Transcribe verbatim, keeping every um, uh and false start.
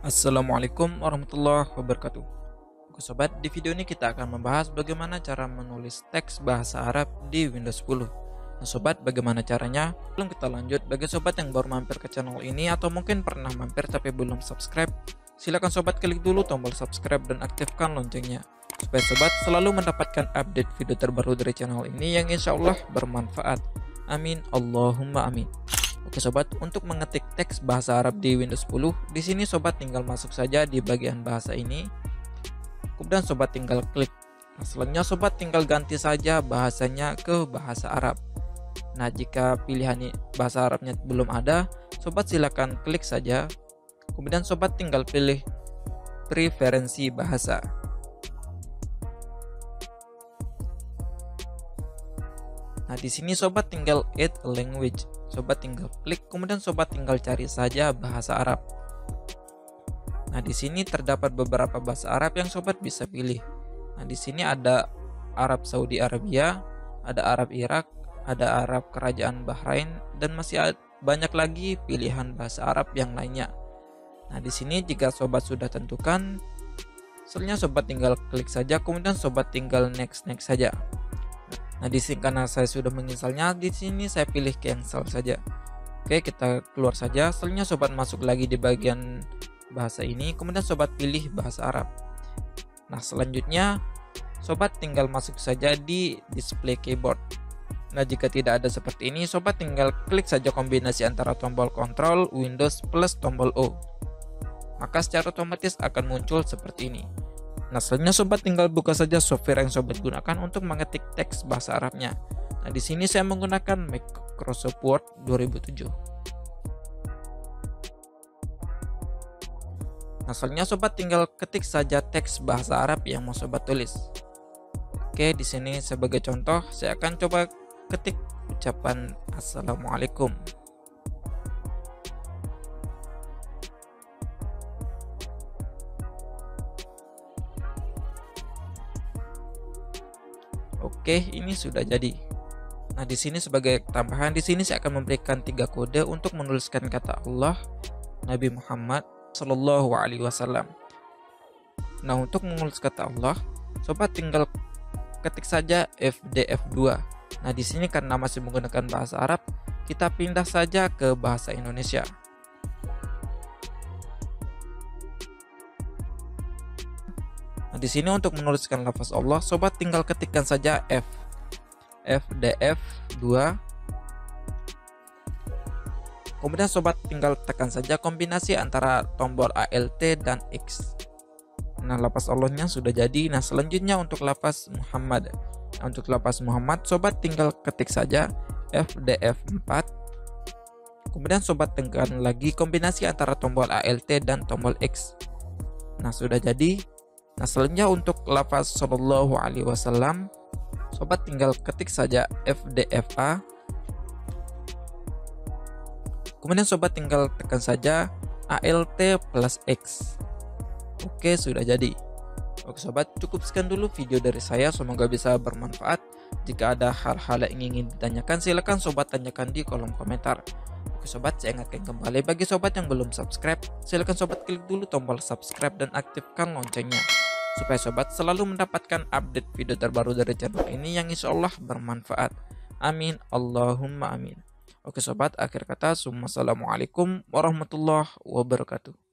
Assalamualaikum warahmatullahi wabarakatuh. Oke sobat, di video ini kita akan membahas bagaimana cara menulis teks bahasa Arab di Windows sepuluh. Nah sobat, bagaimana caranya? Sebelum kita lanjut, bagi sobat yang baru mampir ke channel ini atau mungkin pernah mampir tapi belum subscribe, silakan sobat klik dulu tombol subscribe dan aktifkan loncengnya, supaya sobat selalu mendapatkan update video terbaru dari channel ini yang insya Allah bermanfaat. Amin Allahumma amin. Oke sobat, untuk mengetik teks bahasa Arab di Windows sepuluh, di sini sobat tinggal masuk saja di bagian bahasa ini. Kemudian sobat tinggal klik. Nah, selanjutnya sobat tinggal ganti saja bahasanya ke bahasa Arab. Nah, jika pilihan bahasa Arabnya belum ada, sobat silakan klik saja. Kemudian sobat tinggal pilih preferensi bahasa. Nah, di sini sobat tinggal add a language. Sobat tinggal klik, kemudian sobat tinggal cari saja bahasa Arab. Nah, di sini terdapat beberapa bahasa Arab yang sobat bisa pilih. Nah, di sini ada Arab Saudi Arabia, ada Arab Irak, ada Arab Kerajaan Bahrain, dan masih banyak lagi pilihan bahasa Arab yang lainnya. Nah, di sini jika sobat sudah tentukan, selanjutnya sobat tinggal klik saja, kemudian sobat tinggal next next saja. Nah, di sini karena saya sudah menginstalnya, di sini saya pilih cancel saja. Oke, kita keluar saja. Selanjutnya sobat masuk lagi di bagian bahasa ini, kemudian sobat pilih bahasa Arab. Nah, selanjutnya sobat tinggal masuk saja di display keyboard. Nah, jika tidak ada seperti ini, sobat tinggal klik saja kombinasi antara tombol Ctrl Windows plus tombol O. Maka secara otomatis akan muncul seperti ini. Nah, selanjutnya sobat tinggal buka saja software yang sobat gunakan untuk mengetik teks bahasa Arabnya. Nah, di sini saya menggunakan Microsoft Word dua ribu tujuh. Nah, selanjutnya sobat tinggal ketik saja teks bahasa Arab yang mau sobat tulis. Oke, di sini sebagai contoh saya akan coba ketik ucapan Assalamualaikum. Oke, ini sudah jadi. Nah, di sini sebagai tambahan, di sini saya akan memberikan tiga kode untuk menuliskan kata Allah, Nabi Muhammad Shallallahu Alaihi Wasallam. Nah, untuk menulis kata Allah, sobat tinggal ketik saja F D F dua. Nah, di sini karena masih menggunakan bahasa Arab, kita pindah saja ke bahasa Indonesia. Nah, di sini untuk menuliskan lafaz Allah, sobat tinggal ketikkan saja F F D F dua. Kemudian sobat tinggal tekan saja kombinasi antara tombol Alt dan X. Nah, lafaz Allahnya sudah jadi. Nah, selanjutnya untuk lafaz Muhammad. Nah, untuk lafaz Muhammad, sobat tinggal ketik saja F D F empat. Kemudian sobat tekan lagi kombinasi antara tombol Alt dan tombol X. Nah, sudah jadi. Nah, selanjutnya untuk lafaz Shallallahu Alaihi Wasallam, sobat tinggal ketik saja F D F A. Kemudian sobat tinggal tekan saja Alt plus X. Oke, sudah jadi. Oke sobat, cukup sekian dulu video dari saya, semoga bisa bermanfaat. Jika ada hal-hal yang ingin ditanyakan, silakan sobat tanyakan di kolom komentar. Oke sobat, saya ingatkan kembali bagi sobat yang belum subscribe, silakan sobat klik dulu tombol subscribe dan aktifkan loncengnya, supaya sobat selalu mendapatkan update video terbaru dari channel ini yang insya Allah bermanfaat. Amin Allahumma amin. Oke sobat, akhir kata, Assalamualaikum warahmatullahi wabarakatuh.